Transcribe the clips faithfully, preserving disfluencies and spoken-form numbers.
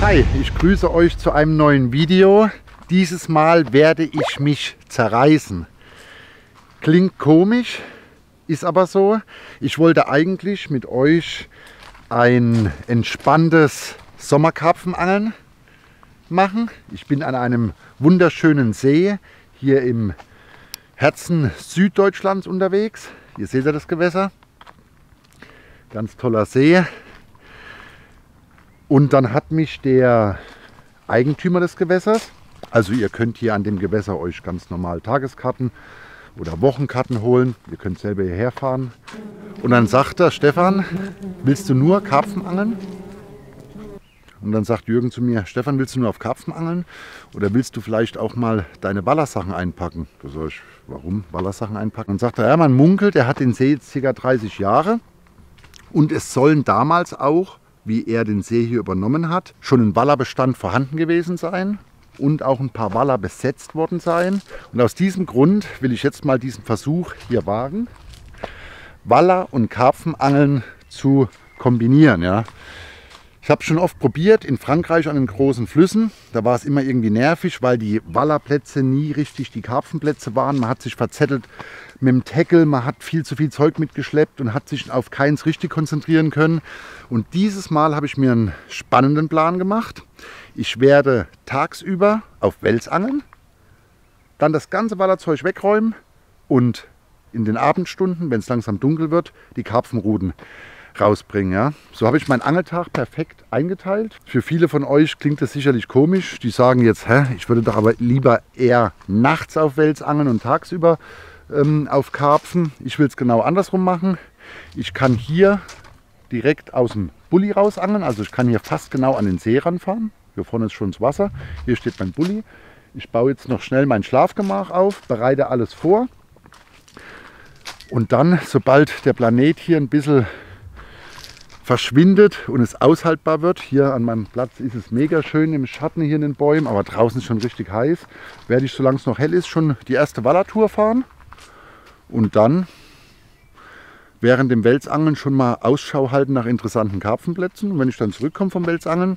Hi, ich grüße euch zu einem neuen Video. Dieses Mal werde ich mich zerreißen. Klingt komisch, ist aber so. Ich wollte eigentlich mit euch ein entspanntes Sommerkarpfenangeln machen. Ich bin an einem wunderschönen See hier im Herzen Süddeutschlands unterwegs. Hier seht ihr das Gewässer. Ganz toller See. Und dann hat mich der Eigentümer des Gewässers, also ihr könnt hier an dem Gewässer euch ganz normal Tageskarten oder Wochenkarten holen. Ihr könnt selber hierher fahren. Und dann sagt er, Stefan, willst du nur Karpfen angeln? Und dann sagt Jürgen zu mir, Stefan, willst du nur auf Karpfen angeln? Oder willst du vielleicht auch mal deine Ballersachen einpacken? Da sage ich, warum Ballersachen einpacken? Und dann sagt er, ja, man munkelt, er hat den See jetzt ca. dreißig Jahre. Und es sollen damals auch, wie er den See hier übernommen hat, schon ein Wallerbestand vorhanden gewesen sein und auch ein paar Waller besetzt worden sein. Und aus diesem Grund will ich jetzt mal diesen Versuch hier wagen, Waller- und Karpfenangeln zu kombinieren. Ja. Ich habe schon oft probiert in Frankreich an den großen Flüssen. Da war es immer irgendwie nervig, weil die Wallerplätze nie richtig die Karpfenplätze waren. Man hat sich verzettelt mit dem Tackle, man hat viel zu viel Zeug mitgeschleppt und hat sich auf keins richtig konzentrieren können. Und dieses Mal habe ich mir einen spannenden Plan gemacht. Ich werde tagsüber auf Wels angeln, dann das ganze Wallerzeug wegräumen und in den Abendstunden, wenn es langsam dunkel wird, die Karpfenruten rausbringen. Ja. So habe ich meinen Angeltag perfekt eingeteilt. Für viele von euch klingt das sicherlich komisch. Die sagen jetzt, hä, ich würde doch aber lieber eher nachts auf Wels angeln und tagsüber ähm, auf Karpfen. Ich will es genau andersrum machen. Ich kann hier direkt aus dem Bulli raus angeln. Also ich kann hier fast genau an den See ranfahren. Hier vorne ist schon das Wasser. Hier steht mein Bulli. Ich baue jetzt noch schnell mein Schlafgemach auf, bereite alles vor. Und dann, sobald der Planet hier ein bisschen verschwindet und es aushaltbar wird, hier an meinem Platz ist es mega schön im Schatten hier in den Bäumen, aber draußen ist schon richtig heiß, werde ich, solange es noch hell ist, schon die erste Wallertour fahren und dann während dem Welsangeln schon mal Ausschau halten nach interessanten Karpfenplätzen und wenn ich dann zurückkomme vom Welsangeln,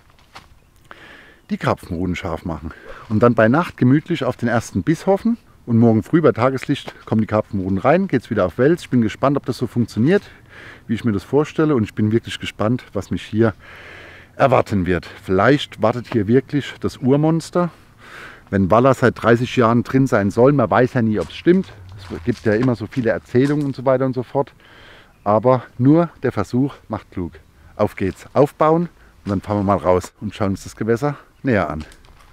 die Karpfenruten scharf machen und dann bei Nacht gemütlich auf den ersten Biss hoffen. Und morgen früh bei Tageslicht kommen die Karpfenruten rein, geht es wieder auf Wels. Ich bin gespannt, ob das so funktioniert, wie ich mir das vorstelle. Und ich bin wirklich gespannt, was mich hier erwarten wird. Vielleicht wartet hier wirklich das Urmonster. Wenn Waller seit dreißig Jahren drin sein soll, man weiß ja nie, ob es stimmt. Es gibt ja immer so viele Erzählungen und so weiter und so fort. Aber nur der Versuch macht klug. Auf geht's, aufbauen und dann fahren wir mal raus und schauen uns das Gewässer näher an.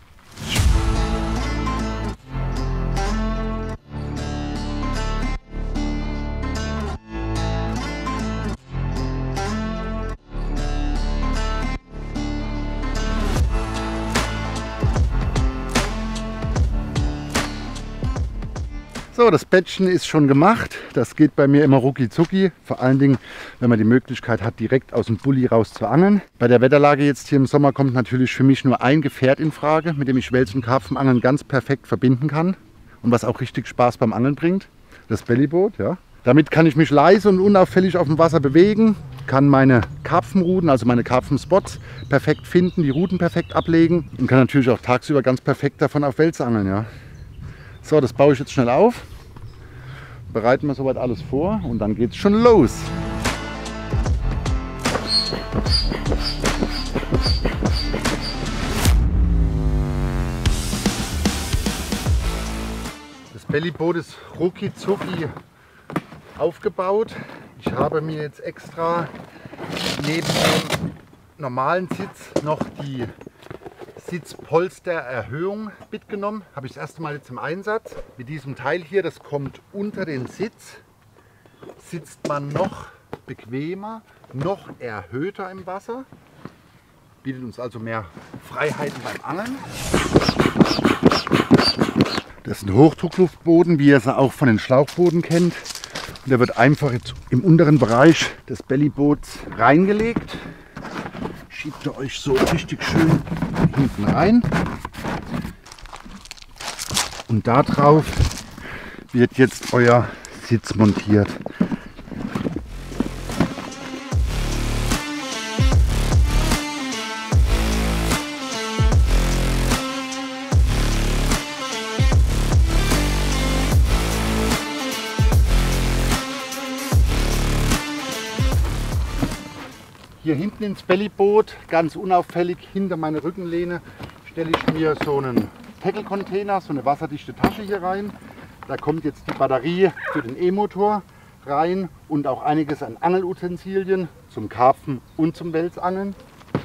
So, das Bettchen ist schon gemacht. Das geht bei mir immer rucki zucki. Vor allen Dingen, wenn man die Möglichkeit hat, direkt aus dem Bulli raus zu angeln. Bei der Wetterlage jetzt hier im Sommer kommt natürlich für mich nur ein Gefährt in Frage, mit dem ich Wels- und Karpfenangeln ganz perfekt verbinden kann. Und was auch richtig Spaß beim Angeln bringt. Das Bellyboot, ja. Damit kann ich mich leise und unauffällig auf dem Wasser bewegen, kann meine Karpfenruten, also meine Karpfenspots perfekt finden, die Ruten perfekt ablegen und kann natürlich auch tagsüber ganz perfekt davon auf Wels angeln, ja. So, das baue ich jetzt schnell auf, bereiten wir soweit alles vor und dann geht es schon los. Das Bellyboot ist rucki zucki aufgebaut. Ich habe mir jetzt extra neben dem normalen Sitz noch die Sitzpolstererhöhung mitgenommen. Habe ich das erste Mal jetzt im Einsatz. Mit diesem Teil hier, das kommt unter den Sitz, sitzt man noch bequemer, noch erhöhter im Wasser. Bietet uns also mehr Freiheiten beim Angeln. Das ist ein Hochdruckluftboden, wie ihr es auch von den Schlauchbooten kennt. Und der wird einfach jetzt im unteren Bereich des Bellyboots reingelegt. Schiebt ihr euch so richtig schön hinten rein. Und da drauf wird jetzt euer Sitz montiert. Hier hinten ins Bellyboot, ganz unauffällig hinter meine Rückenlehne, stelle ich mir so einen Tackle-Container, so eine wasserdichte Tasche hier rein. Da kommt jetzt die Batterie für den E-Motor rein und auch einiges an Angelutensilien zum Karpfen und zum Welsangeln.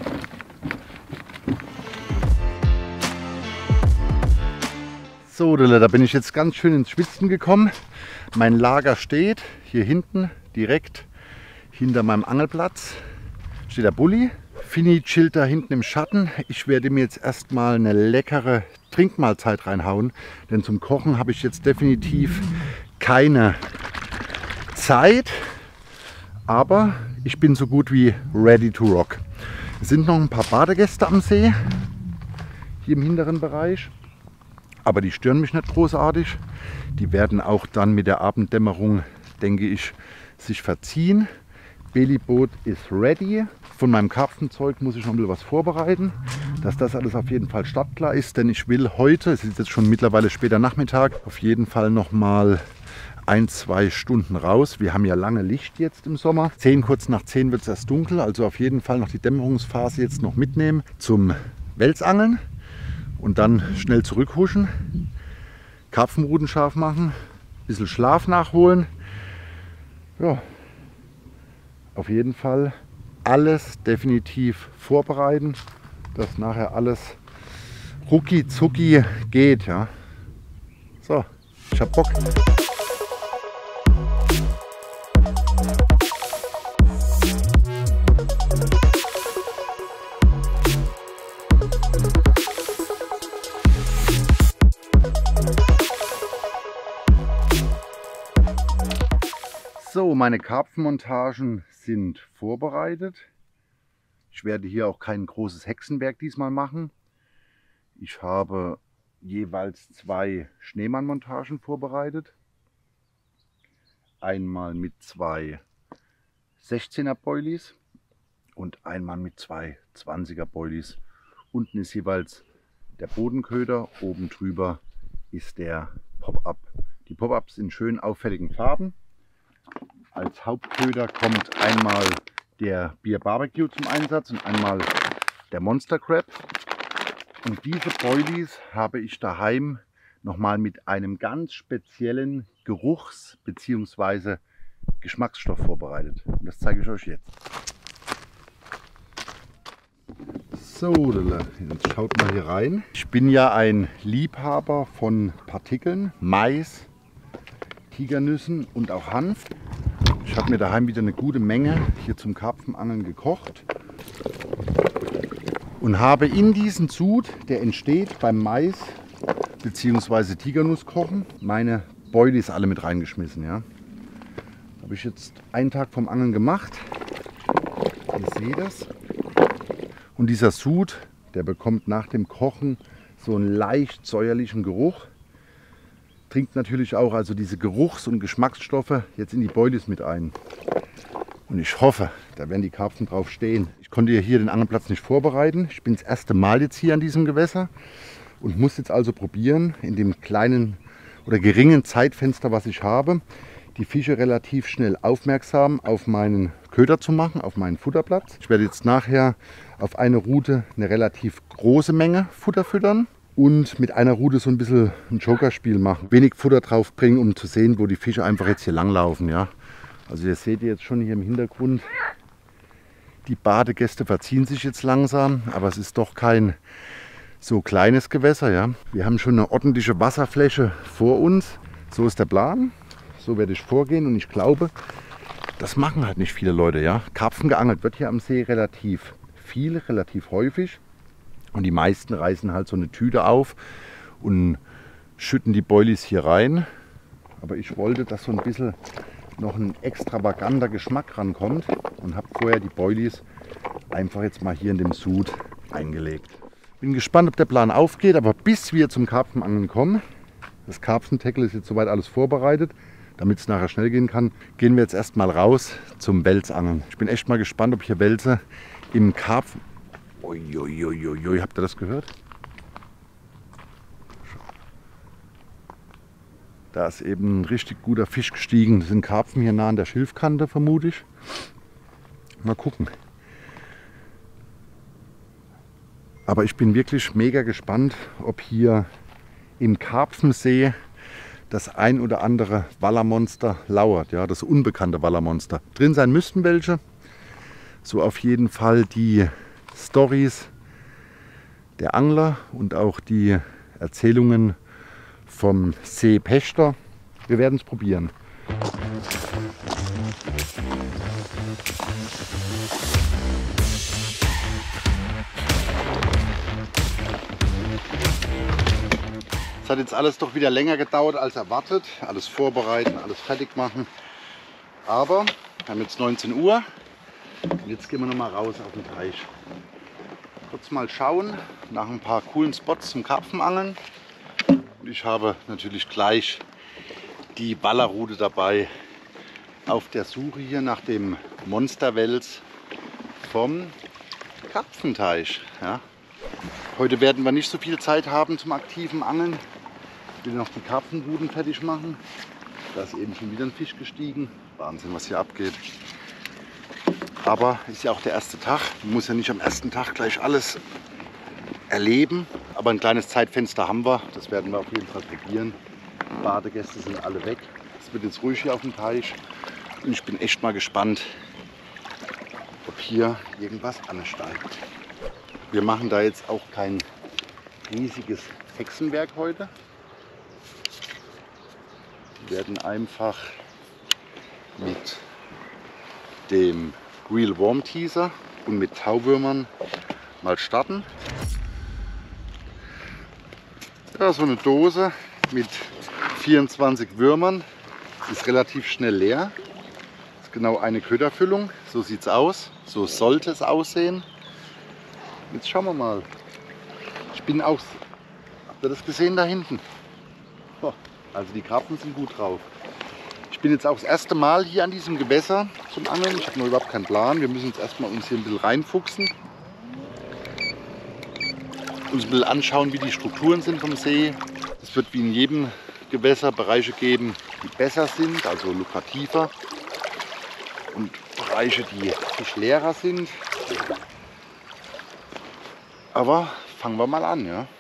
So, da bin ich jetzt ganz schön ins Schwitzen gekommen. Mein Lager steht hier hinten, direkt hinter meinem Angelplatz. Steht der Bulli. Fini chillt da hinten im Schatten. Ich werde mir jetzt erstmal eine leckere Trinkmahlzeit reinhauen, denn zum Kochen habe ich jetzt definitiv keine Zeit. Aber ich bin so gut wie ready to rock. Es sind noch ein paar Badegäste am See, hier im hinteren Bereich. Aber die stören mich nicht großartig. Die werden auch dann mit der Abenddämmerung, denke ich, sich verziehen. Bellyboot ist ready. Von meinem Karpfenzeug muss ich noch ein bisschen was vorbereiten, dass das alles auf jeden Fall startklar ist. Denn ich will heute, es ist jetzt schon mittlerweile später Nachmittag, auf jeden Fall noch mal ein, zwei Stunden raus. Wir haben ja lange Licht jetzt im Sommer. Zehn, kurz nach zehn wird es erst dunkel. Also auf jeden Fall noch die Dämmerungsphase jetzt noch mitnehmen zum Welsangeln. Und dann schnell zurückhuschen, Karpfenruten scharf machen, ein bisschen Schlaf nachholen. Ja, auf jeden Fall alles definitiv vorbereiten, dass nachher alles rucki zucki geht. Ja. So, ich hab Bock. So, meine Karpfenmontagen sind vorbereitet. Ich werde hier auch kein großes Hexenwerk diesmal machen. Ich habe jeweils zwei Schneemann-Montagen vorbereitet. Einmal mit zwei sechzehner Boilies und einmal mit zwei zwanziger Boilies. Unten ist jeweils der Bodenköder, oben drüber ist der Pop-Up. Die Pop-Ups in schön auffälligen Farben. Als Hauptköder kommt einmal der Bier Barbecue zum Einsatz und einmal der Monster Crab. Und diese Boilies habe ich daheim nochmal mit einem ganz speziellen Geruchs- bzw. Geschmacksstoff vorbereitet. Und das zeige ich euch jetzt. So, jetzt schaut mal hier rein. Ich bin ja ein Liebhaber von Partikeln, Mais, Tigernüssen und auch Hanf. Ich habe mir daheim wieder eine gute Menge hier zum Karpfenangeln gekocht und habe in diesen Sud, der entsteht beim Mais bzw. Tigernusskochen, meine Boilies alle mit reingeschmissen. Ja. Habe ich jetzt einen Tag vom Angeln gemacht. Ihr seht das. Und dieser Sud, der bekommt nach dem Kochen so einen leicht säuerlichen Geruch. Trinkt natürlich auch also diese Geruchs- und Geschmacksstoffe jetzt in die Boilies mit ein. Und ich hoffe, da werden die Karpfen drauf stehen. Ich konnte hier den Angelplatz nicht vorbereiten. Ich bin das erste Mal jetzt hier an diesem Gewässer und muss jetzt also probieren, in dem kleinen oder geringen Zeitfenster, was ich habe, die Fische relativ schnell aufmerksam auf meinen Köder zu machen, auf meinen Futterplatz. Ich werde jetzt nachher auf eine Route eine relativ große Menge Futter füttern. Und mit einer Rute so ein bisschen ein Jokerspiel machen. Wenig Futter drauf bringen, um zu sehen, wo die Fische einfach jetzt hier langlaufen. Ja? Also ihr seht jetzt schon hier im Hintergrund, die Badegäste verziehen sich jetzt langsam, aber es ist doch kein so kleines Gewässer. Ja? Wir haben schon eine ordentliche Wasserfläche vor uns. So ist der Plan, so werde ich vorgehen und ich glaube, das machen halt nicht viele Leute. Ja? Karpfen geangelt wird hier am See relativ viel, relativ häufig. Und die meisten reißen halt so eine Tüte auf und schütten die Boilies hier rein. Aber ich wollte, dass so ein bisschen noch ein extravaganter Geschmack rankommt und habe vorher die Boilies einfach jetzt mal hier in dem Sud eingelegt. Bin gespannt, ob der Plan aufgeht, aber bis wir zum Karpfenangeln kommen, das Karpfentackle ist jetzt soweit alles vorbereitet, damit es nachher schnell gehen kann, gehen wir jetzt erstmal raus zum Welsangeln. Ich bin echt mal gespannt, ob hier Welse im Karpfen... Uiuiuiui, habt ihr das gehört? Da ist eben ein richtig guter Fisch gestiegen. Das sind Karpfen hier nah an der Schilfkante, vermute ich. Mal gucken. Aber ich bin wirklich mega gespannt, ob hier im Karpfensee das ein oder andere Wallermonster lauert. Ja, das unbekannte Wallermonster. Drin sein müssten welche. So auf jeden Fall die Storys der Angler und auch die Erzählungen vom Seepächter. Wir werden es probieren. Es hat jetzt alles doch wieder länger gedauert als erwartet. Alles vorbereiten, alles fertig machen. Aber wir haben jetzt neunzehn Uhr und jetzt gehen wir noch mal raus auf den Teich. Kurz mal schauen nach ein paar coolen Spots zum Karpfenangeln. Und ich habe natürlich gleich die Wallerrute dabei auf der Suche hier nach dem Monsterwels vom Karpfenteich. Ja. Heute werden wir nicht so viel Zeit haben zum aktiven Angeln. Ich will noch die Karpfenruten fertig machen. Da ist eben schon wieder ein Fisch gestiegen. Wahnsinn, was hier abgeht. Aber ist ja auch der erste Tag. Man muss ja nicht am ersten Tag gleich alles erleben. Aber ein kleines Zeitfenster haben wir. Das werden wir auf jeden Fall probieren. Die Badegäste sind alle weg. Es wird jetzt ruhig hier auf dem Teich. Und ich bin echt mal gespannt, ob hier irgendwas ansteigt. Wir machen da jetzt auch kein riesiges Hexenwerk heute. Wir werden einfach mit dem Real Worm Teaser und mit Tauwürmern mal starten. Ja, so eine Dose mit vierundzwanzig Würmern ist relativ schnell leer. Das ist genau eine Köderfüllung. So sieht es aus. So sollte es aussehen. Jetzt schauen wir mal. Ich bin auch. Habt ihr das gesehen da hinten? Oh, also die Karpfen sind gut drauf. Ich bin jetzt auch das erste Mal hier an diesem Gewässer zum Angeln. Ich habe noch überhaupt keinen Plan. Wir müssen jetzt erstmal uns hier ein bisschen reinfuchsen. Uns ein bisschen anschauen, wie die Strukturen sind vom See. Es wird wie in jedem Gewässer Bereiche geben, die besser sind, also lukrativer. Und Bereiche, die fischleerer sind. Aber fangen wir mal an, ja.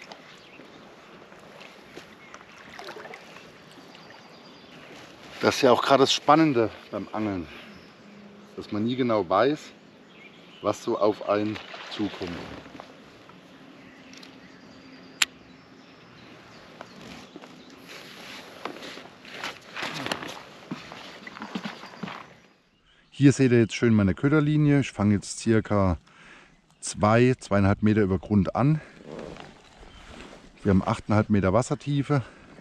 Das ist ja auch gerade das Spannende beim Angeln, dass man nie genau weiß, was so auf einen zukommt. Hier seht ihr jetzt schön meine Köderlinie. Ich fange jetzt circa zwei, zweieinhalb Meter über Grund an. Wir haben achteinhalb Meter Wassertiefe.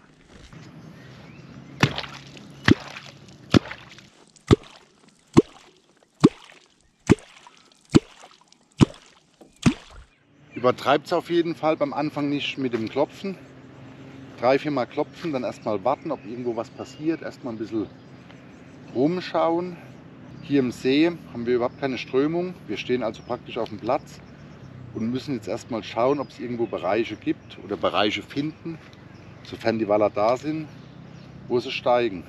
Übertreibt es auf jeden Fall beim Anfang nicht mit dem Klopfen. Drei, vier Mal klopfen, dann erstmal warten, ob irgendwo was passiert. Erstmal ein bisschen rumschauen. Hier im See haben wir überhaupt keine Strömung. Wir stehen also praktisch auf dem Platz und müssen jetzt erstmal schauen, ob es irgendwo Bereiche gibt oder Bereiche finden, sofern die Waller da sind, wo sie steigen.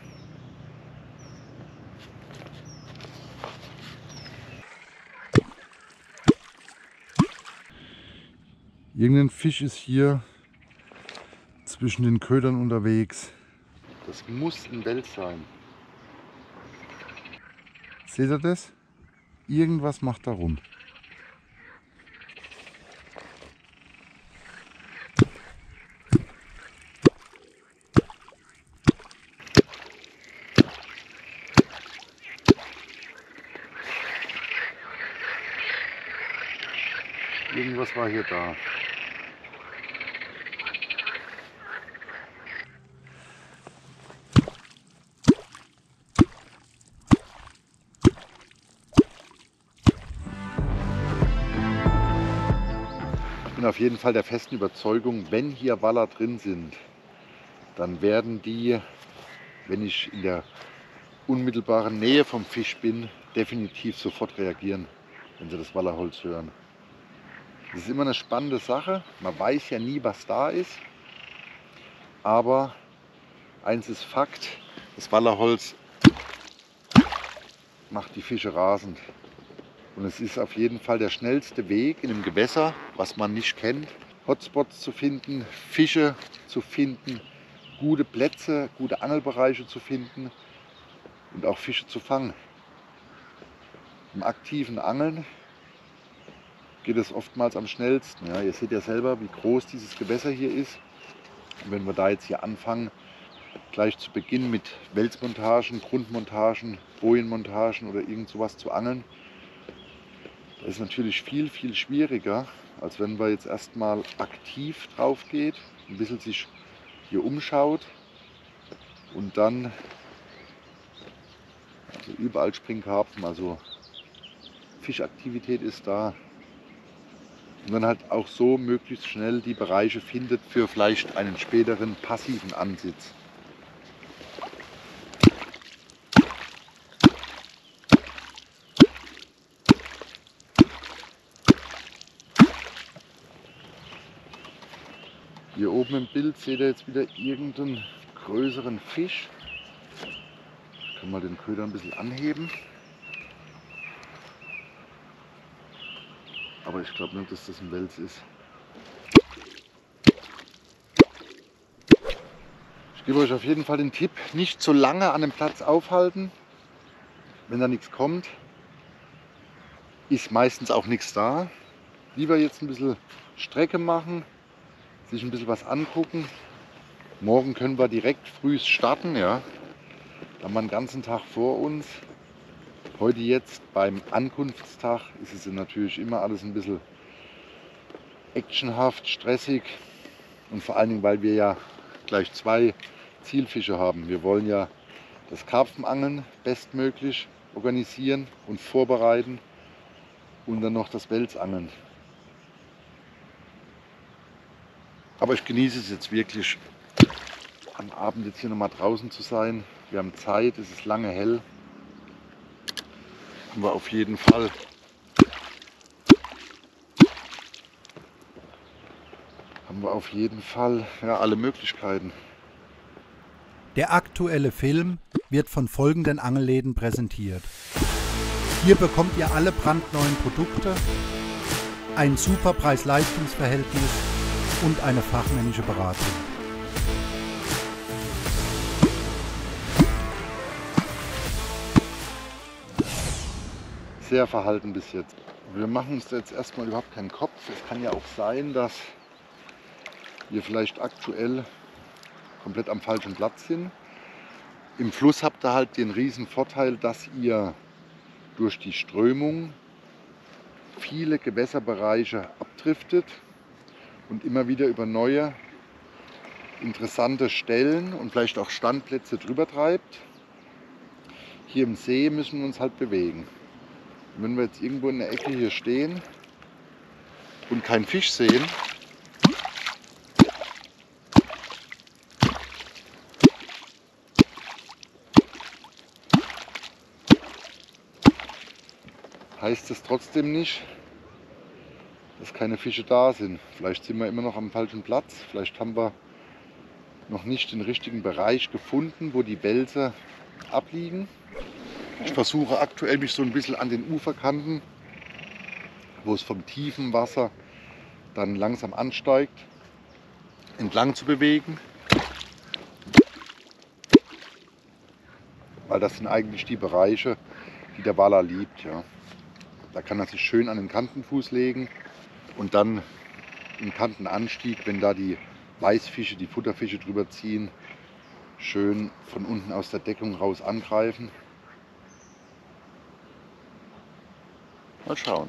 Irgendein Fisch ist hier zwischen den Ködern unterwegs. Das muss ein Wels sein. Seht ihr das? Irgendwas macht da rum. Irgendwas war hier da. Ich bin auf jeden Fall der festen Überzeugung, wenn hier Waller drin sind, dann werden die, wenn ich in der unmittelbaren Nähe vom Fisch bin, definitiv sofort reagieren, wenn sie das Wallerholz hören. Das ist immer eine spannende Sache. Man weiß ja nie, was da ist. Aber eins ist Fakt, das Wallerholz macht die Fische rasend. Und es ist auf jeden Fall der schnellste Weg in einem Gewässer, was man nicht kennt. Hotspots zu finden, Fische zu finden, gute Plätze, gute Angelbereiche zu finden und auch Fische zu fangen. Im aktiven Angeln geht es oftmals am schnellsten. Ja, ihr seht ja selber, wie groß dieses Gewässer hier ist. Und wenn wir da jetzt hier anfangen, gleich zu Beginn mit Welsmontagen, Grundmontagen, Bojenmontagen oder irgend sowas zu angeln, das ist natürlich viel, viel schwieriger, als wenn man jetzt erstmal aktiv drauf geht, ein bisschen sich hier umschaut und dann, also überall Springkarpfen, also Fischaktivität ist da. Und dann halt auch so möglichst schnell die Bereiche findet für vielleicht einen späteren passiven Ansitz. Hier oben im Bild seht ihr jetzt wieder irgendeinen größeren Fisch. Ich kann mal den Köder ein bisschen anheben. Aber ich glaube nicht, dass das ein Wels ist. Ich gebe euch auf jeden Fall den Tipp, nicht so lange an dem Platz aufhalten. Wenn da nichts kommt, ist meistens auch nichts da. Lieber jetzt ein bisschen Strecke machen, sich ein bisschen was angucken. Morgen können wir direkt früh starten. Ja. Da haben wir einen ganzen Tag vor uns. Heute jetzt beim Ankunftstag ist es natürlich immer alles ein bisschen actionhaft, stressig. Und vor allen Dingen, weil wir ja gleich zwei Zielfische haben. Wir wollen ja das Karpfenangeln bestmöglich organisieren und vorbereiten und dann noch das Welsangeln. Aber ich genieße es jetzt wirklich, am Abend jetzt hier nochmal draußen zu sein. Wir haben Zeit, es ist lange hell. Haben wir auf jeden Fall. Haben wir auf jeden Fall ja, alle Möglichkeiten. Der aktuelle Film wird von folgenden Angelläden präsentiert. Hier bekommt ihr alle brandneuen Produkte, ein super Preis-Leistungs-Verhältnis und eine fachmännische Beratung. Sehr verhalten bis jetzt. Wir machen uns jetzt erstmal überhaupt keinen Kopf. Es kann ja auch sein, dass wir vielleicht aktuell komplett am falschen Platz sind. Im Fluss habt ihr halt den riesen Vorteil, dass ihr durch die Strömung viele Gewässerbereiche abdriftet und immer wieder über neue interessante Stellen und vielleicht auch Standplätze drüber treibt. Hier im See müssen wir uns halt bewegen. Und wenn wir jetzt irgendwo in der Ecke hier stehen und keinen Fisch sehen, heißt es trotzdem nicht, dass keine Fische da sind. Vielleicht sind wir immer noch am falschen Platz. Vielleicht haben wir noch nicht den richtigen Bereich gefunden, wo die Wälse abliegen. Ich versuche aktuell mich so ein bisschen an den Uferkanten, wo es vom tiefen Wasser dann langsam ansteigt, entlang zu bewegen. Weil das sind eigentlich die Bereiche, die der Waller liebt. Ja. Da kann er sich schön an den Kantenfuß legen und dann im Kantenanstieg, wenn da die Weißfische, die Futterfische drüber ziehen, schön von unten aus der Deckung raus angreifen. Mal schauen.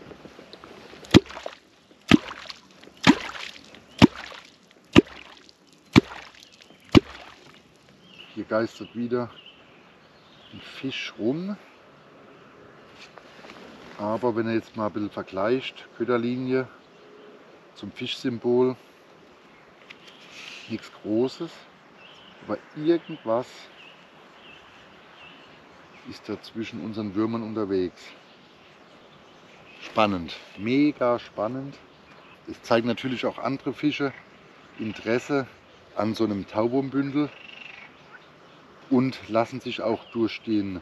Hier geistert wieder ein Fisch rum. Aber wenn er jetzt mal ein bisschen vergleicht, Köderlinie zum Fischsymbol, nichts Großes, aber irgendwas ist da zwischen unseren Würmern unterwegs. Spannend, mega spannend. Es zeigen natürlich auch andere Fische Interesse an so einem Tauwurmbündel und lassen sich auch durch den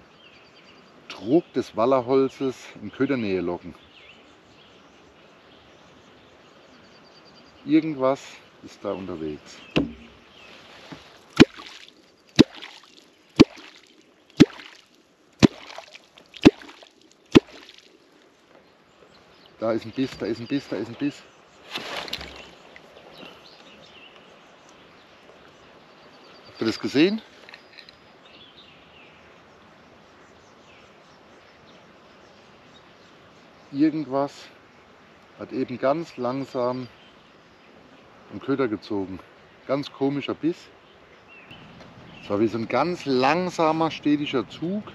Druck des Wallerholzes in Ködernähe locken. Irgendwas ist da unterwegs. Da ist ein Biss, da ist ein Biss, da ist ein Biss. Habt ihr das gesehen? Irgendwas hat eben ganz langsam am Köder gezogen. Ganz komischer Biss. Es war wie so ein ganz langsamer, stetischer Zug.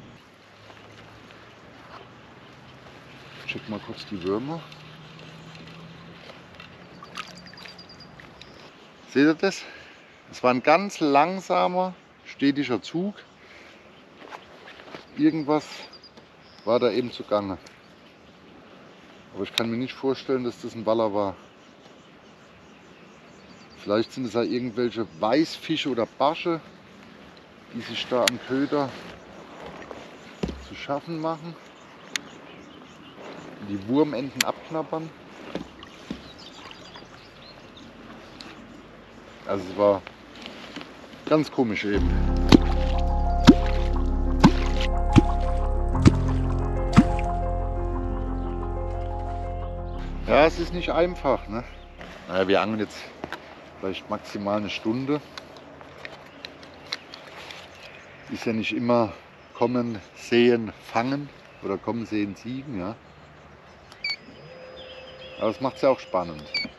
Ich check mal kurz die Würmer. Seht ihr das? Es war ein ganz langsamer, stetischer Zug. Irgendwas war da eben zugange. Aber ich kann mir nicht vorstellen, dass das ein Waller war. Vielleicht sind es ja irgendwelche Weißfische oder Barsche, die sich da am Köder zu schaffen machen. Die Wurmenden abknabbern. Also es war ganz komisch eben. Ja, es ist nicht einfach, ne? Naja, wir angeln jetzt vielleicht maximal eine Stunde. Ist ja nicht immer kommen, sehen, fangen oder kommen, sehen, siegen, ja. Aber es macht es ja auch spannend.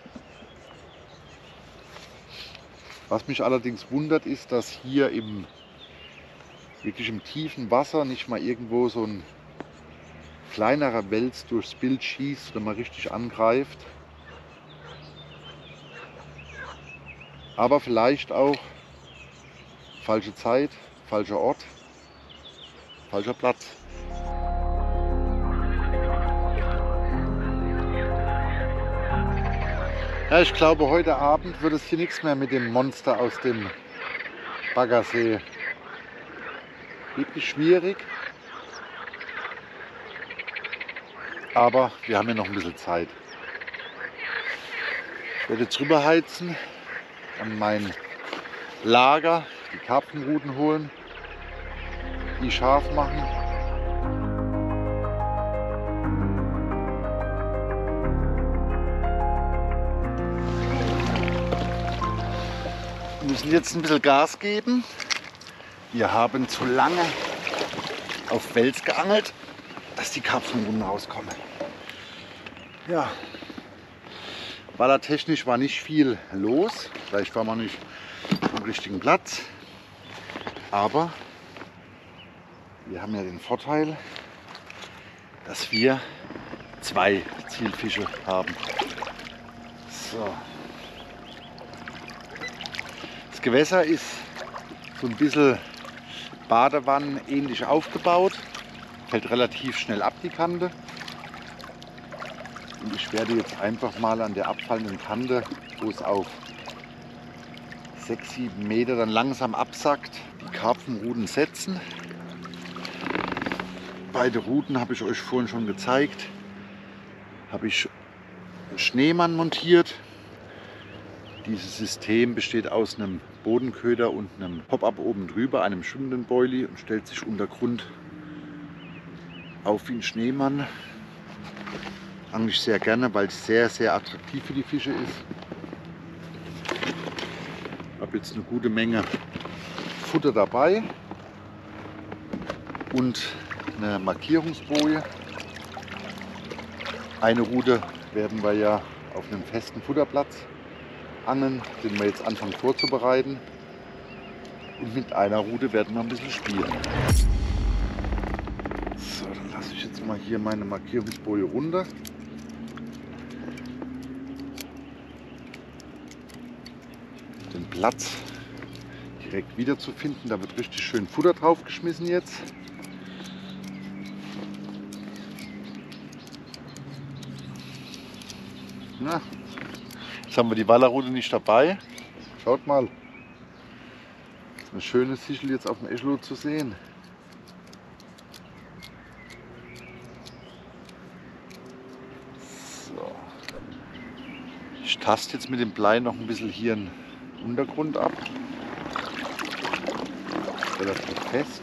Was mich allerdings wundert, ist, dass hier im wirklich im tiefen Wasser nicht mal irgendwo so ein kleinerer Wels durchs Bild schießt oder mal richtig angreift. Aber vielleicht auch falsche Zeit, falscher Ort, falscher Platz. Ja, ich glaube, heute Abend wird es hier nichts mehr mit dem Monster aus dem Baggersee. Wirklich schwierig. Aber wir haben ja noch ein bisschen Zeit. Ich werde jetzt rüber heizen, an mein Lager, die Karpfenruten holen, die scharf machen. Wir müssen jetzt ein bisschen Gas geben. Wir haben zu lange auf Wels geangelt, dass die Karpfenruten rauskommen. Ja, wallertechnisch war nicht viel los. Vielleicht war man nicht am richtigen Platz. Aber wir haben ja den Vorteil, dass wir zwei Zielfische haben. So. Das Gewässer ist so ein bisschen Badewannen ähnlich aufgebaut. Fällt relativ schnell ab die Kante. Und ich werde jetzt einfach mal an der abfallenden Kante, wo es auf sechs, sieben Meter dann langsam absackt, die Karpfenruten setzen. Beide Ruten habe ich euch vorhin schon gezeigt. Habe ich einen Schneemann montiert. Dieses System besteht aus einem Bodenköder und einem Pop-up oben drüber, einem schwimmenden Boilie, und stellt sich untergrund auf wie ein Schneemann. Angle ich sehr gerne, weil es sehr, sehr attraktiv für die Fische ist. Ich habe jetzt eine gute Menge Futter dabei und eine Markierungsboje. Eine Rute werden wir ja auf einem festen Futterplatz angeln, den wir jetzt anfangen vorzubereiten. Und mit einer Rute werden wir ein bisschen spielen. So, dann lasse ich jetzt mal hier meine Markierungsboje runter. Den Platz direkt wieder zu finden. Da wird richtig schön Futter drauf geschmissen jetzt. Na, jetzt haben wir die Wallerrute nicht dabei. Schaut mal. Das ist eine schöne Sichel jetzt auf dem Eschlo zu sehen. So. Ich taste jetzt mit dem Blei noch ein bisschen hier den Untergrund ab. Relativ fest.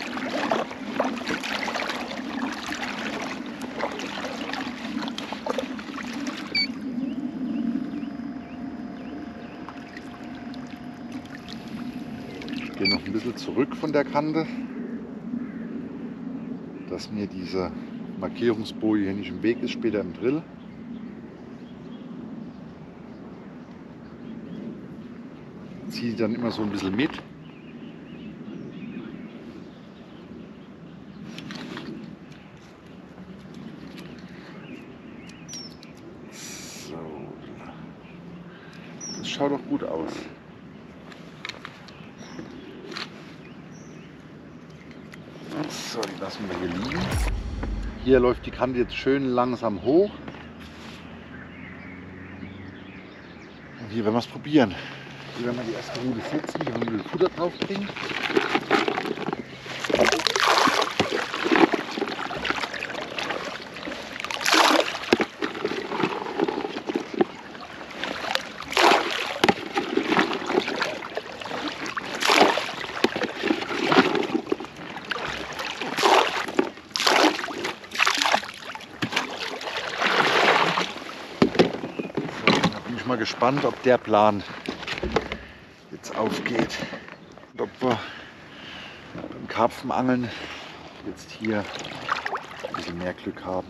Ich gehe noch ein bisschen zurück von der Kante, dass mir diese Markierungsboje hier nicht im Weg ist, später im Drill. Ziehe dann immer so ein bisschen mit. So. Das schaut doch gut aus. So, die lassen wir hier liegen. Hier läuft die Kante jetzt schön langsam hoch. Und hier werden wir es probieren. Hier werden wir die erste Rute setzen, hier werden wir das Futter drauf bringen. Mal gespannt, ob der Plan jetzt aufgeht und ob wir beim Karpfenangeln jetzt hier ein bisschen mehr Glück haben.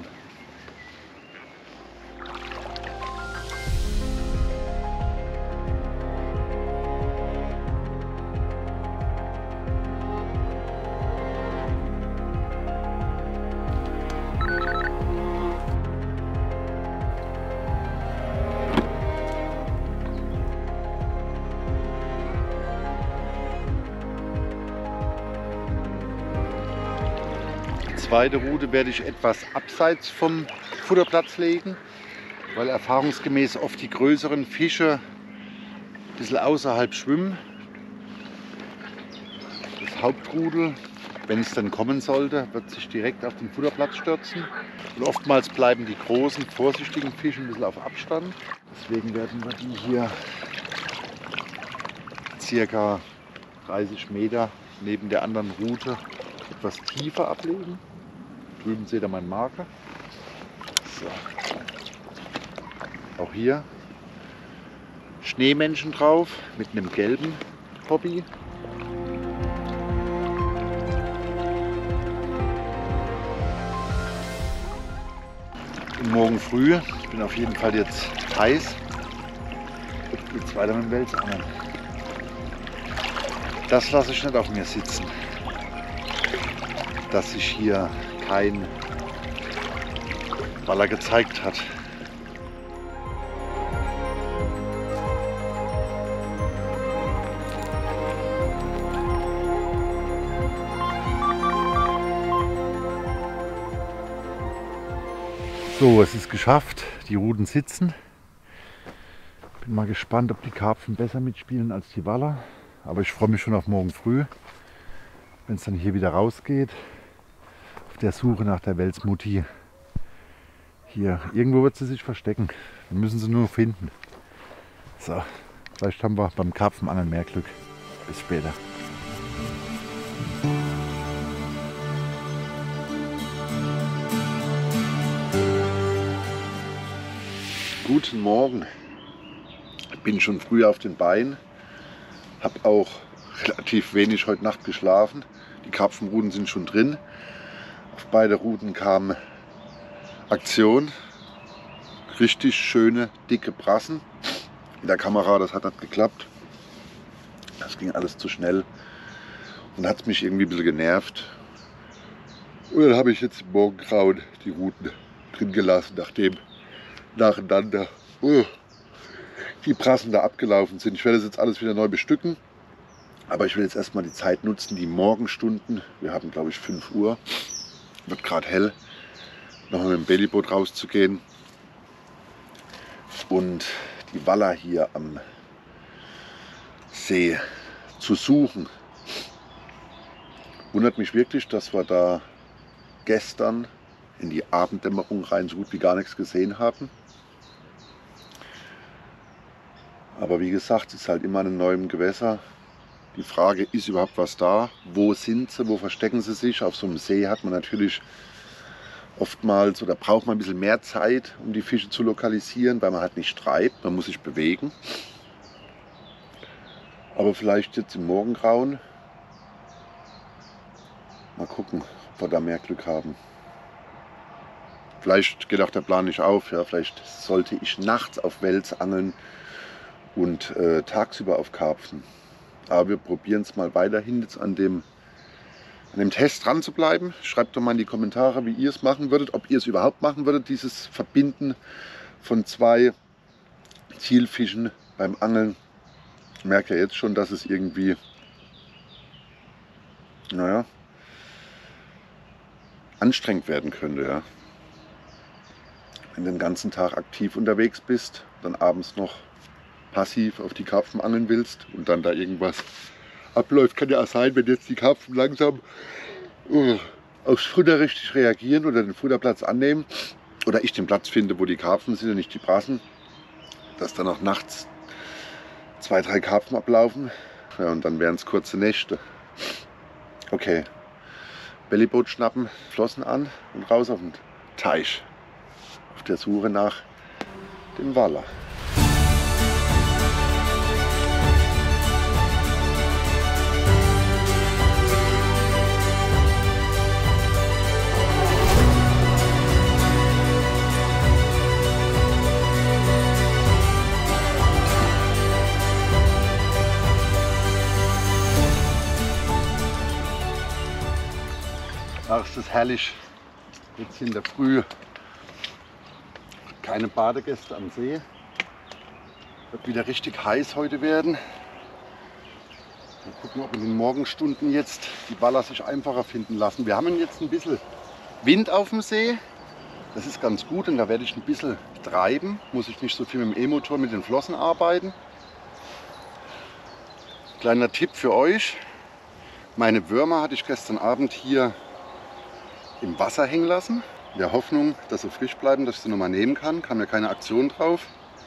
Die zweite Rute werde ich etwas abseits vom Futterplatz legen, weil erfahrungsgemäß oft die größeren Fische ein bisschen außerhalb schwimmen. Das Hauptrudel, wenn es dann kommen sollte, wird sich direkt auf den Futterplatz stürzen. Und oftmals bleiben die großen, vorsichtigen Fische ein bisschen auf Abstand. Deswegen werden wir die hier circa dreißig Meter neben der anderen Route etwas tiefer ablegen. Drüben seht ihr meinen Marker. So. Auch hier Schneemenschen drauf mit einem gelben Hobby. Und morgen früh, ich bin auf jeden Fall jetzt heiß, geht es weiter mit dem Welsangeln. Das lasse ich nicht auf mir sitzen, dass sich hier kein Waller gezeigt hat. So, es ist geschafft, die Ruten sitzen. Bin mal gespannt, ob die Karpfen besser mitspielen als die Waller. Aber ich freue mich schon auf morgen früh, wenn es dann hier wieder rausgeht. Auf der Suche nach der Welsmutti. Hier, irgendwo wird sie sich verstecken. Wir müssen sie nur finden. So, vielleicht haben wir beim Karpfenangeln mehr Glück. Bis später. Guten Morgen. Ich bin schon früh auf den Beinen. Habe auch relativ wenig heute Nacht geschlafen. Die Karpfenruten sind schon drin. Auf beide Ruten kam Aktion. Richtig schöne, dicke Brassen. In der Kamera, das hat nicht geklappt. Das ging alles zu schnell. Und hat es mich irgendwie ein bisschen genervt. Und dann habe ich jetzt im Morgengrauen die Ruten drin gelassen, nachdem nacheinander uh, die Brassen da abgelaufen sind. Ich werde das jetzt alles wieder neu bestücken. Aber ich will jetzt erstmal die Zeit nutzen, die Morgenstunden. Wir haben, glaube ich, fünf Uhr. Wird gerade hell. Nochmal mit dem Bellyboot rauszugehen. Und die Waller hier am See zu suchen. Wundert mich wirklich, dass wir da gestern in die Abenddämmerung rein so gut wie gar nichts gesehen haben. Aber wie gesagt, es ist halt immer an einem neuen Gewässer. Die Frage, ist überhaupt was da? Wo sind sie? Wo verstecken sie sich? Auf so einem See hat man natürlich oftmals oder braucht man ein bisschen mehr Zeit, um die Fische zu lokalisieren, weil man halt nicht treibt, man muss sich bewegen. Aber vielleicht jetzt im Morgengrauen. Mal gucken, ob wir da mehr Glück haben. Vielleicht geht auch der Plan nicht auf. Ja, vielleicht sollte ich nachts auf Wels angeln und äh, tagsüber auf Karpfen. Aber wir probieren es mal weiterhin jetzt an dem, an dem Test dran zu bleiben. Schreibt doch mal in die Kommentare, wie ihr es machen würdet, ob ihr es überhaupt machen würdet, dieses Verbinden von zwei Zielfischen beim Angeln. Ich merke ja jetzt schon, dass es irgendwie, naja, anstrengend werden könnte. Ja. Wenn du den ganzen Tag aktiv unterwegs bist, dann abends noch passiv auf die Karpfen angeln willst und dann da irgendwas abläuft, kann ja auch sein, wenn jetzt die Karpfen langsam uh, aufs Futter richtig reagieren oder den Futterplatz annehmen oder ich den Platz finde, wo die Karpfen sind und nicht die Brassen, dass dann auch nachts zwei, drei Karpfen ablaufen, ja, und dann wären es kurze Nächte. Okay, Bellyboot schnappen, Flossen an und raus auf den Teich auf der Suche nach dem Waller. Ach, ist das herrlich, jetzt in der Früh, keine Badegäste am See, wird wieder richtig heiß heute werden. Mal gucken, ob in den Morgenstunden jetzt die Waller sich einfacher finden lassen. Wir haben jetzt ein bisschen Wind auf dem See, das ist ganz gut und da werde ich ein bisschen treiben, muss ich nicht so viel mit dem E-Motor mit den Flossen arbeiten. Kleiner Tipp für euch, meine Würmer hatte ich gestern Abend hier im Wasser hängen lassen, in der Hoffnung, dass sie frisch bleiben, dass ich sie nochmal nehmen kann. Kam ja keine Aktion drauf.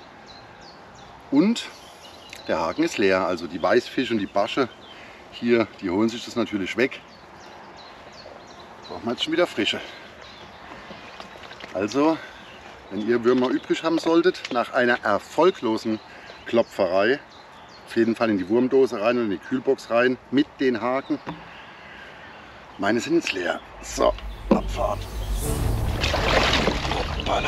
Und der Haken ist leer, also die Weißfische und die Barsche hier, die holen sich das natürlich weg. Brauchen wir jetzt schon wieder frische. Also, wenn ihr Würmer übrig haben solltet, nach einer erfolglosen Klopferei, auf jeden Fall in die Wurmdose rein und in die Kühlbox rein mit den Haken. Meine sind jetzt leer. So. Abfahrt. Hoppala.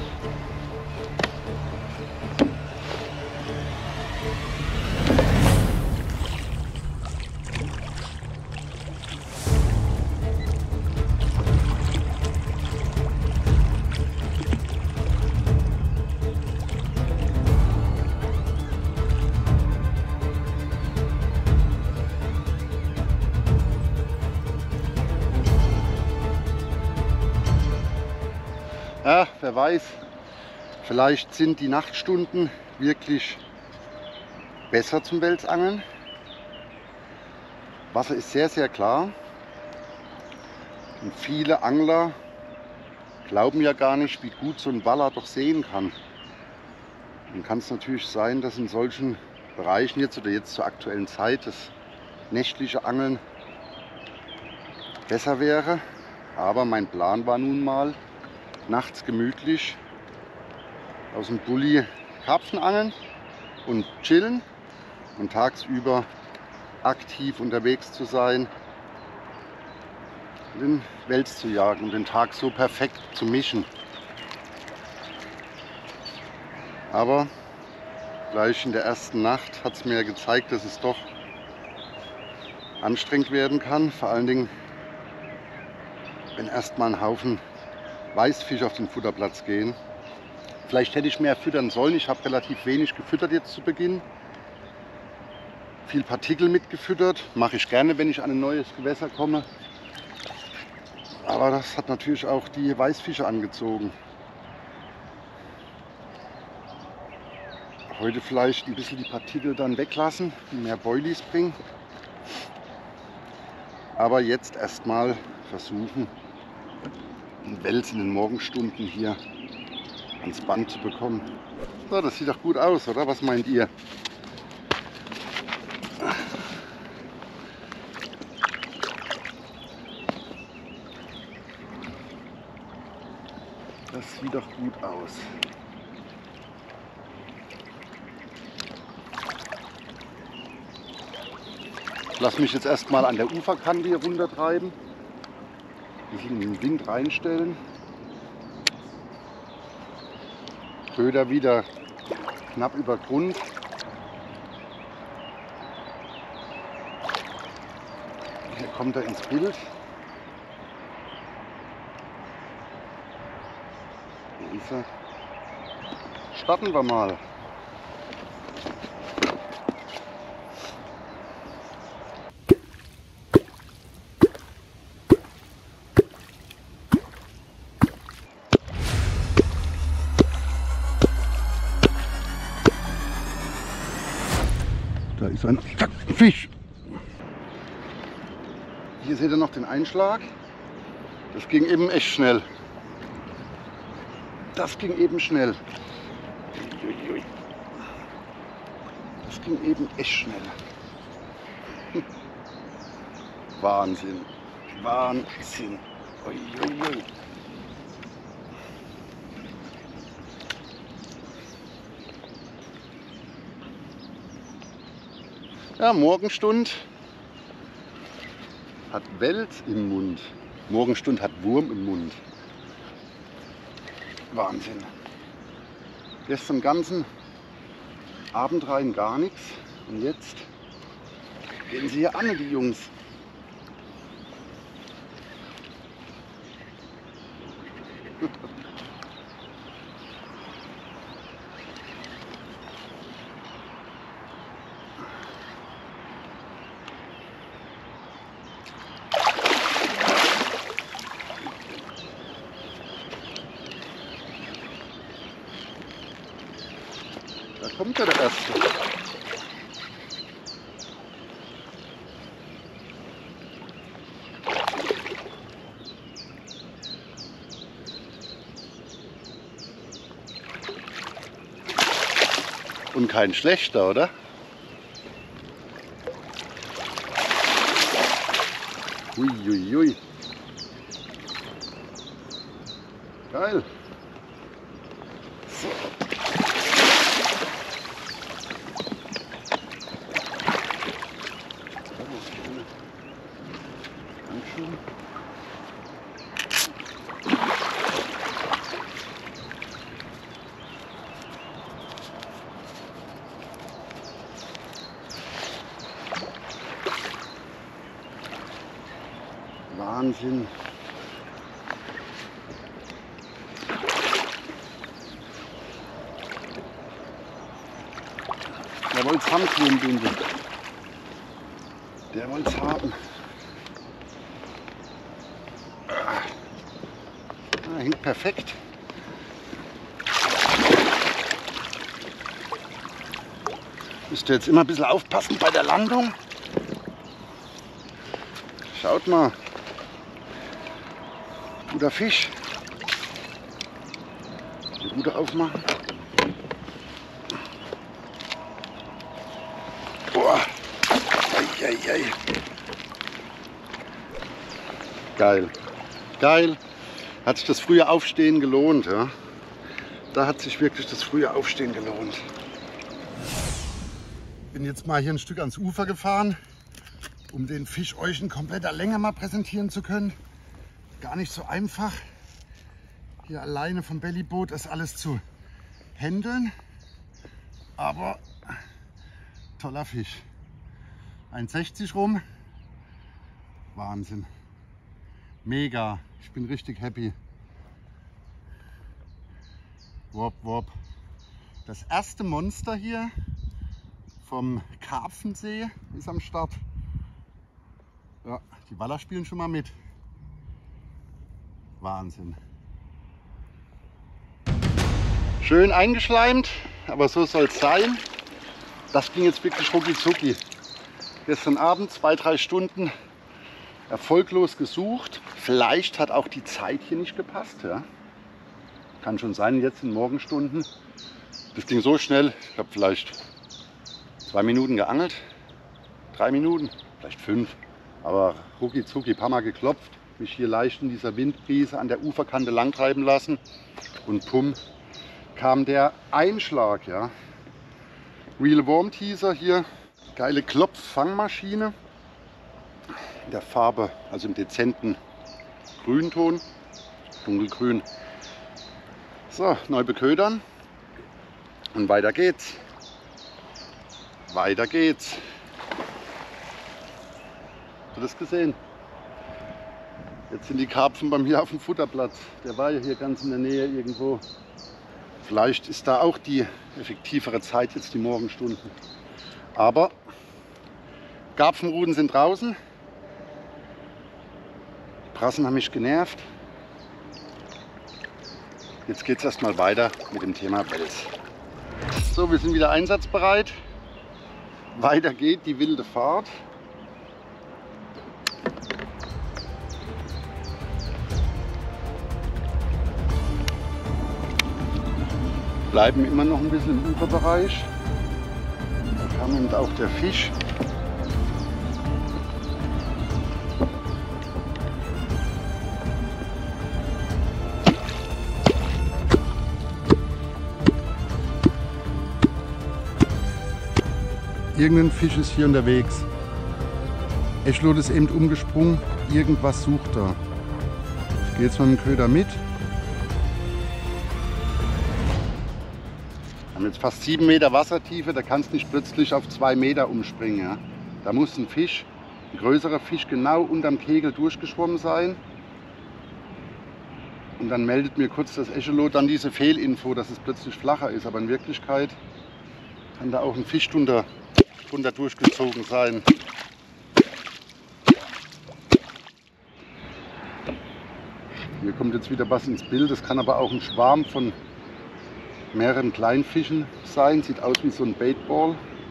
Ja, wer weiß, vielleicht sind die Nachtstunden wirklich besser zum Welsangeln. Wasser ist sehr, sehr klar. Und viele Angler glauben ja gar nicht, wie gut so ein Waller doch sehen kann. Dann kann es natürlich sein, dass in solchen Bereichen jetzt oder jetzt zur aktuellen Zeit das nächtliche Angeln besser wäre. Aber mein Plan war nun mal, nachts gemütlich aus dem Bulli Karpfen angeln und chillen und tagsüber aktiv unterwegs zu sein, den Wels zu jagen und den Tag so perfekt zu mischen. Aber gleich in der ersten Nacht hat es mir gezeigt, dass es doch anstrengend werden kann, vor allen Dingen wenn erstmal ein Haufen Weißfisch auf den Futterplatz gehen. Vielleicht hätte ich mehr füttern sollen. Ich habe relativ wenig gefüttert jetzt zu Beginn. Viel Partikel mitgefüttert. Mache ich gerne, wenn ich an ein neues Gewässer komme. Aber das hat natürlich auch die Weißfische angezogen. Heute vielleicht ein bisschen die Partikel dann weglassen und mehr Boilies bringen. Aber jetzt erstmal versuchen, den Wels in den Morgenstunden hier ans Band zu bekommen. So, das sieht doch gut aus, oder? Was meint ihr? Das sieht doch gut aus. Lass mich jetzt erstmal an der Uferkante hier runtertreiben. Ein bisschen in den Wind reinstellen. Köder wieder knapp über Grund. Hier kommt er ins Bild. Hier ist er. Starten wir mal. Da ist ein Fisch. Hier seht ihr noch den Einschlag. Das ging eben echt schnell. Das ging eben schnell. Das ging eben echt schnell. Wahnsinn. Wahnsinn. Uiuiui. Ja, Morgenstund hat Wels im Mund. Morgenstund hat Wurm im Mund. Wahnsinn. Gestern ganzen Abend rein gar nichts. Und jetzt gehen sie hier an, die Jungs. Da kommt ja der Erste. Und kein schlechter, oder? Uiuiui. Ui, ui. Geil. So. Wahnsinn. Der wollte es haben, Kronbinde. Der wollte es haben. Ah, hängt perfekt. Müsst ihr jetzt immer ein bisschen aufpassen bei der Landung. Schaut mal. Guter Fisch. Die Rute aufmachen. Boah. Ei, ei, ei. Geil. Geil. Hat sich das frühe Aufstehen gelohnt. Ja? Da hat sich wirklich das frühe Aufstehen gelohnt. Bin jetzt mal hier ein Stück ans Ufer gefahren, um den Fisch euch in kompletter Länge mal präsentieren zu können. Gar nicht so einfach, hier alleine vom Bellyboot das alles zu handeln, aber toller Fisch. eins sechzig rum, Wahnsinn, mega, ich bin richtig happy. Wop, wop. Das erste Monster hier vom Karpfensee ist am Start. Ja, die Waller spielen schon mal mit. Wahnsinn. Schön eingeschleimt, aber so soll es sein. Das ging jetzt wirklich rucki zucki. Gestern Abend zwei, drei Stunden erfolglos gesucht. Vielleicht hat auch die Zeit hier nicht gepasst. Ja? kann schon sein, jetzt in Morgenstunden. Das ging so schnell, ich habe vielleicht zwei Minuten geangelt, drei Minuten, vielleicht fünf. Aber rucki zucki, paar Mal geklopft, mich hier leicht in dieser Windbrise an der Uferkante langtreiben lassen und pum, kam der Einschlag. Ja. Real Worm Teaser hier, geile Klopf-Fangmaschine in der Farbe, also im dezenten Grünton, dunkelgrün. So, neu beködern und weiter geht's. Weiter geht's. Hast du das gesehen? Jetzt sind die Karpfen bei mir auf dem Futterplatz. Der war ja hier ganz in der Nähe irgendwo. Vielleicht ist da auch die effektivere Zeit jetzt die Morgenstunden. Aber Karpfenruten sind draußen. Die Brassen haben mich genervt. Jetzt geht es erstmal weiter mit dem Thema Wels. So, wir sind wieder einsatzbereit. Weiter geht die wilde Fahrt. Bleiben immer noch ein bisschen im Uferbereich. Da kam eben auch der Fisch. Irgendein Fisch ist hier unterwegs. Echolot ist eben umgesprungen. Irgendwas sucht er. Ich gehe jetzt mit dem Köder mit. Wir haben jetzt fast sieben Meter Wassertiefe, da kannst du nicht plötzlich auf zwei Meter umspringen. Ja. Da muss ein Fisch, ein größerer Fisch, genau unterm Kegel durchgeschwommen sein. Und dann meldet mir kurz das Echolot dann diese Fehlinfo, dass es plötzlich flacher ist. Aber in Wirklichkeit kann da auch ein Fisch drunter, drunter durchgezogen sein. Hier kommt jetzt wieder was ins Bild. Das kann aber auch ein Schwarm von mehreren Kleinfischen sein. Sieht aus wie so ein Baitball.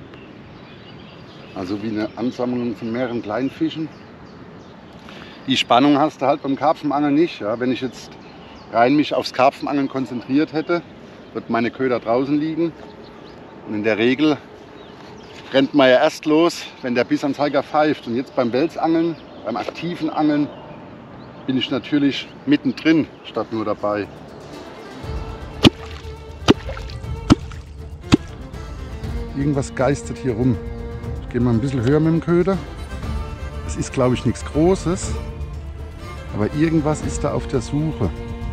Also wie eine Ansammlung von mehreren Kleinfischen. Die Spannung hast du halt beim Karpfenangeln nicht. Ja. Wenn ich jetzt rein mich aufs Karpfenangeln konzentriert hätte, wird meine Köder draußen liegen. Und in der Regel rennt man ja erst los, wenn der Bissanzeiger pfeift. Und jetzt beim Welsangeln, beim aktiven Angeln, bin ich natürlich mittendrin statt nur dabei. Irgendwas geistert hier rum. Ich gehe mal ein bisschen höher mit dem Köder. Es ist, glaube ich, nichts Großes, aber irgendwas ist da auf der Suche.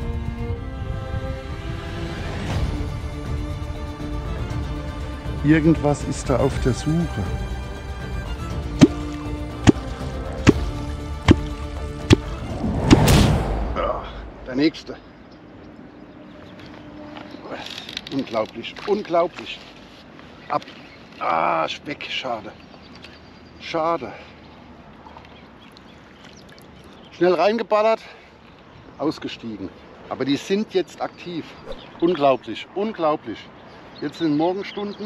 Irgendwas ist da auf der Suche. Der nächste. Unglaublich, unglaublich. Ab. Ah, weg, schade. Schade. Schnell reingeballert, ausgestiegen. Aber die sind jetzt aktiv. Unglaublich, unglaublich. Jetzt sind Morgenstunden.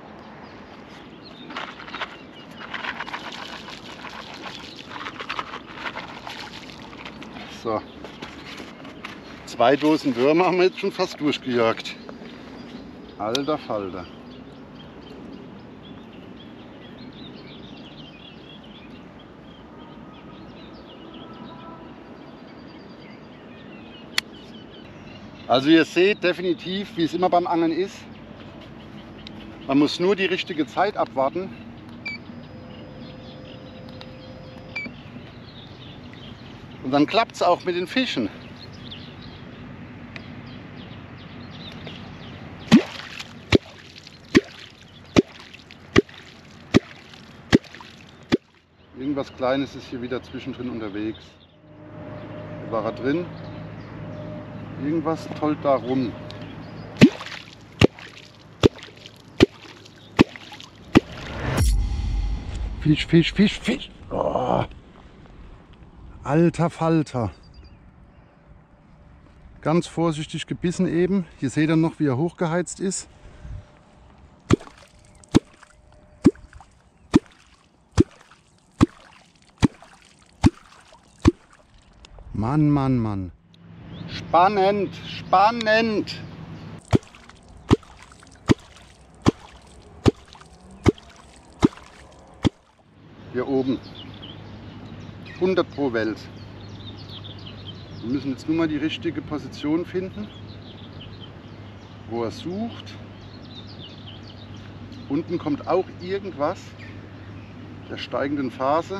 So. Zwei Dosen Würmer haben wir jetzt schon fast durchgejagt. Alter Falter. Also ihr seht definitiv, wie es immer beim Angeln ist. Man muss nur die richtige Zeit abwarten. Und dann klappt es auch mit den Fischen. Irgendwas Kleines ist hier wieder zwischendrin unterwegs. Da war er drin. Irgendwas tollt da rum. Fisch, Fisch, Fisch, Fisch. Oh. Alter Falter. Ganz vorsichtig gebissen eben. Hier seht ihr noch, wie er hochgeheizt ist. Mann, Mann, Mann. Spannend, spannend. Hier oben. hundert pro Welt. Wir müssen jetzt nur mal die richtige Position finden, wo er sucht. Unten kommt auch irgendwas der steigenden Phase.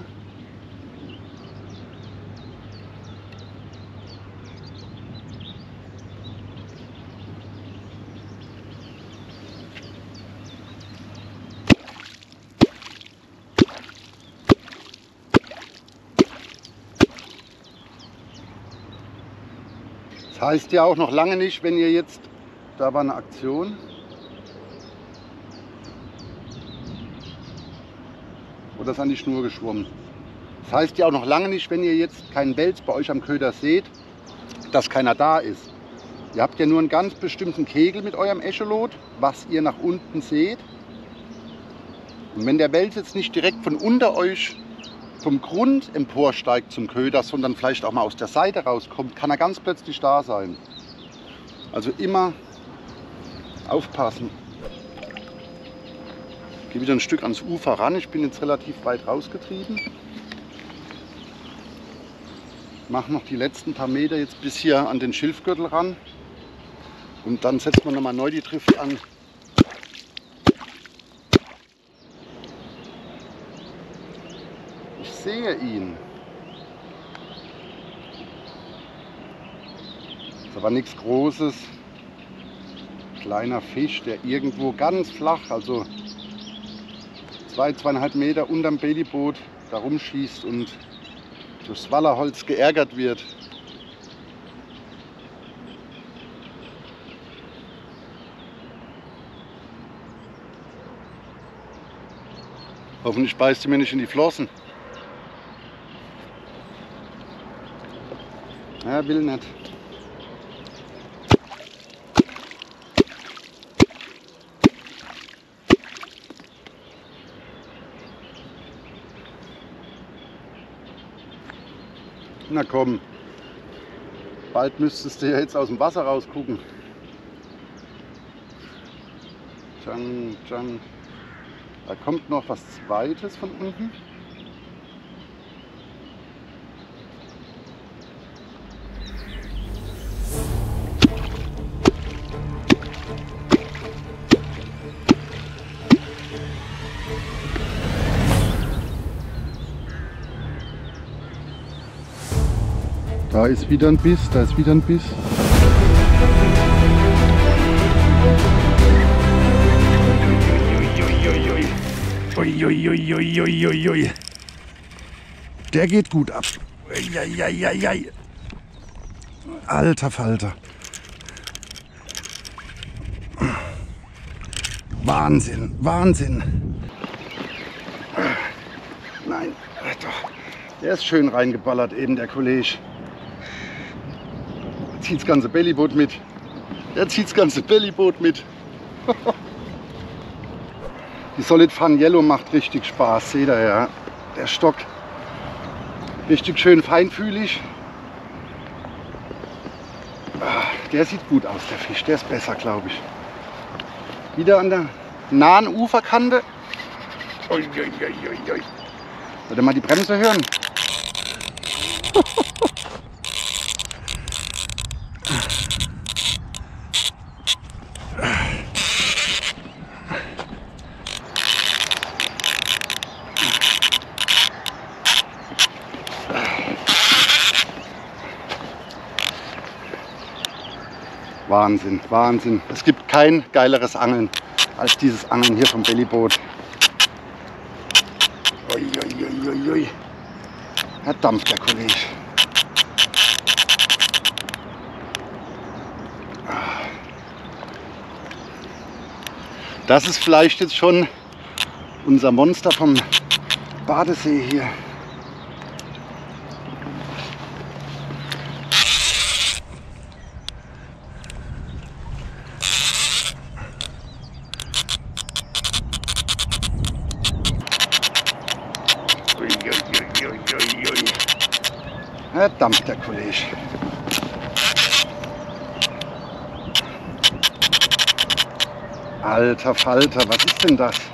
Das heißt ja auch noch lange nicht, wenn ihr jetzt, da war eine Aktion, oder ist an die Schnur geschwommen. Das heißt ja auch noch lange nicht, wenn ihr jetzt keinen Wels bei euch am Köder seht, dass keiner da ist. Ihr habt ja nur einen ganz bestimmten Kegel mit eurem Echolot, was ihr nach unten seht. Und wenn der Wels jetzt nicht direkt von unter euch vom Grund emporsteigt zum Köder, sondern vielleicht auch mal aus der Seite rauskommt, kann er ganz plötzlich da sein. Also immer aufpassen. Ich gehe wieder ein Stück ans Ufer ran. Ich bin jetzt relativ weit rausgetrieben. Mache noch die letzten paar Meter jetzt bis hier an den Schilfgürtel ran. Und dann setzt man nochmal neu die Drift an. Ich sehe ihn. Ist aber nichts Großes. Kleiner Fisch, der irgendwo ganz flach, also zwei, zweieinhalb Meter unterm Babyboot da rumschießt und durchs Wallerholz geärgert wird. Hoffentlich beißt sie mir nicht in die Flossen. Ja, will nicht. Na komm, bald müsstest du ja jetzt aus dem Wasser rausgucken. Tschang, tschang. Da kommt noch was Zweites von unten. Da ist wieder ein Biss, da ist wieder ein Biss. Uiuiuiuiuiui. Der geht gut ab. Uiuiuiui. Alter Falter. Wahnsinn, Wahnsinn. Nein, doch. Der ist schön reingeballert eben, der Kollege. Der zieht das ganze Bellyboot mit. Der zieht das ganze Bellyboot mit. Die Solid Fun Yellow macht richtig Spaß, seht ihr ja. Der Stock. Richtig schön feinfühlig. Der sieht gut aus, der Fisch. Der ist besser, glaube ich. Wieder an der nahen Uferkante. Ui, ui, ui, ui, ui. Wollt ihr mal die Bremse hören? Wahnsinn, Wahnsinn. Es gibt kein geileres Angeln als dieses Angeln hier vom Bellyboot. Uiuiuiui. Da dampft der Kollege. Das ist vielleicht jetzt schon unser Monster vom Badesee hier. Da dampft der Kollege. Alter Falter, was ist denn das?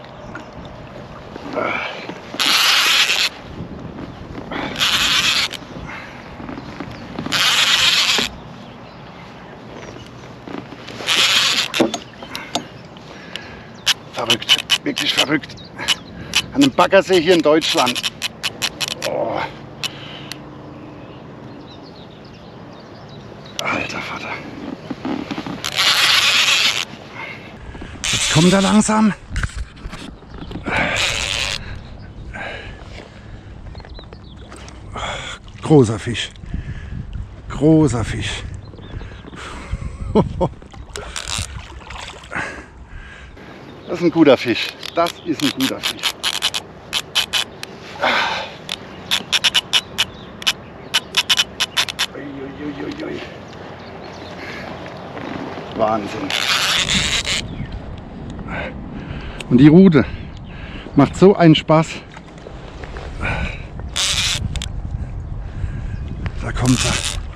Verrückt, wirklich verrückt. An einem Baggersee hier in Deutschland. Oh. Alter Vater. Jetzt kommt er langsam. Großer Fisch. Großer Fisch. Das ist ein guter Fisch. Das ist ein guter Fisch. Uiuiuiui. Wahnsinn. Und die Rute macht so einen Spaß. Da kommt er.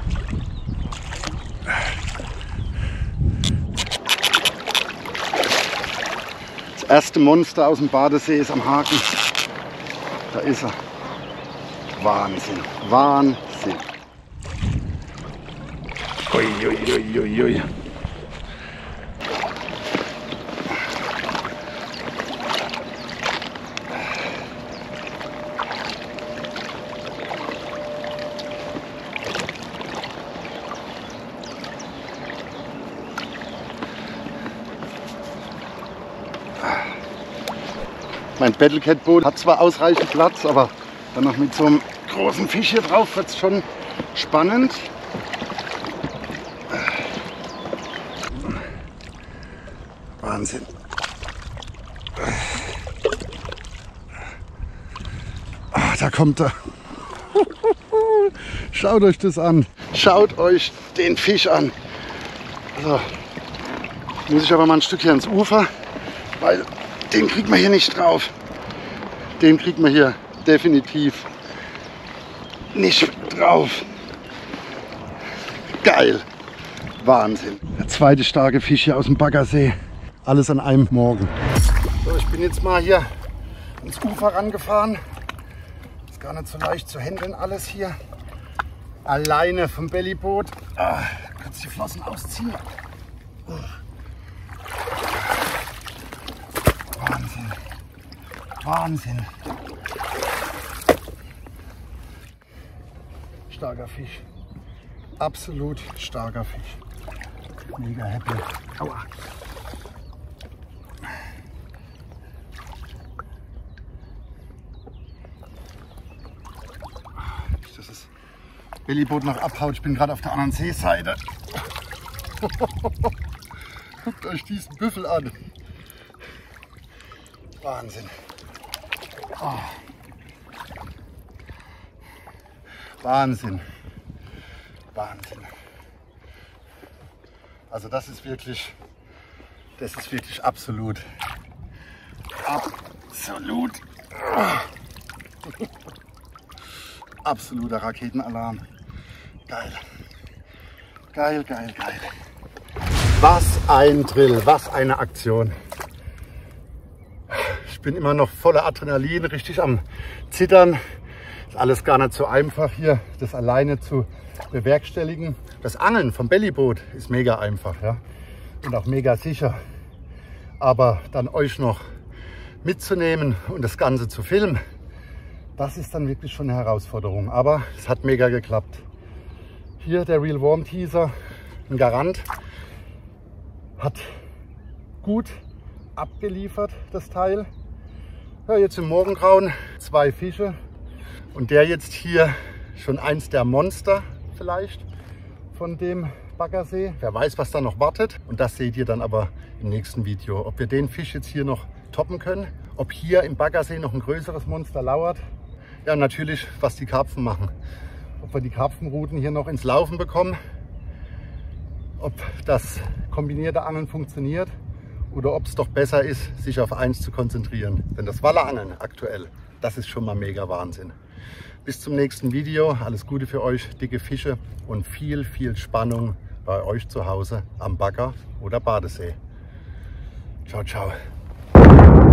Das erste Monster aus dem Badesee ist am Haken. Da ist er. Wahnsinn. Wahnsinn. Uiuiuiui. Ui, ui, ui. Mein Battlecat-Boot hat zwar ausreichend Platz, aber dann noch mit so einem großen Fisch hier drauf wird es schon spannend. Wahnsinn. Ah, da kommt er. Schaut euch das an. Schaut euch den Fisch an. So. Muss ich aber mal ein Stück hier ans Ufer, weil den kriegt man hier nicht drauf. Den kriegt man hier definitiv nicht drauf. Geil. Wahnsinn. Der zweite starke Fisch hier aus dem Baggersee. Alles an einem Morgen. So, ich bin jetzt mal hier ans Ufer rangefahren. Ist gar nicht so leicht zu handeln alles hier. Alleine vom Bellyboot. Ah, kannst die Flossen ausziehen. Oh. Wahnsinn. Wahnsinn. Starker Fisch. Absolut starker Fisch. Mega happy. Aua. Nicht, dass das Bellyboot noch abhaut. Ich bin gerade auf der anderen Seeseite. Guckt euch diesen Büffel an. Wahnsinn. Oh. Wahnsinn. Wahnsinn. Also das ist wirklich, das ist wirklich absolut, absolut, absoluter Raketenalarm. Geil. Geil, geil, geil. Was ein Drill, was eine Aktion. Ich bin immer noch voller Adrenalin, richtig am Zittern. Ist alles gar nicht so einfach hier, das alleine zu bewerkstelligen. Das Angeln vom Bellyboot ist mega einfach, ja, und auch mega sicher. Aber dann euch noch mitzunehmen und das Ganze zu filmen, das ist dann wirklich schon eine Herausforderung. Aber es hat mega geklappt. Hier der Reel Worm Teaser, ein Garant, hat gut abgeliefert, das Teil. Ja, jetzt im Morgengrauen zwei Fische und der jetzt hier schon eins der Monster vielleicht von dem Baggersee. Wer weiß, was da noch wartet, und das seht ihr dann aber im nächsten Video. Ob wir den Fisch jetzt hier noch toppen können, ob hier im Baggersee noch ein größeres Monster lauert. Ja, natürlich, was die Karpfen machen. Ob wir die Karpfenruten hier noch ins Laufen bekommen, ob das kombinierte Angeln funktioniert oder ob es doch besser ist, sich auf eins zu konzentrieren. Denn das Wallerangeln aktuell, das ist schon mal mega Wahnsinn. Bis zum nächsten Video. Alles Gute für euch, dicke Fische und viel, viel Spannung bei euch zu Hause am Bagger oder Badesee. Ciao, ciao.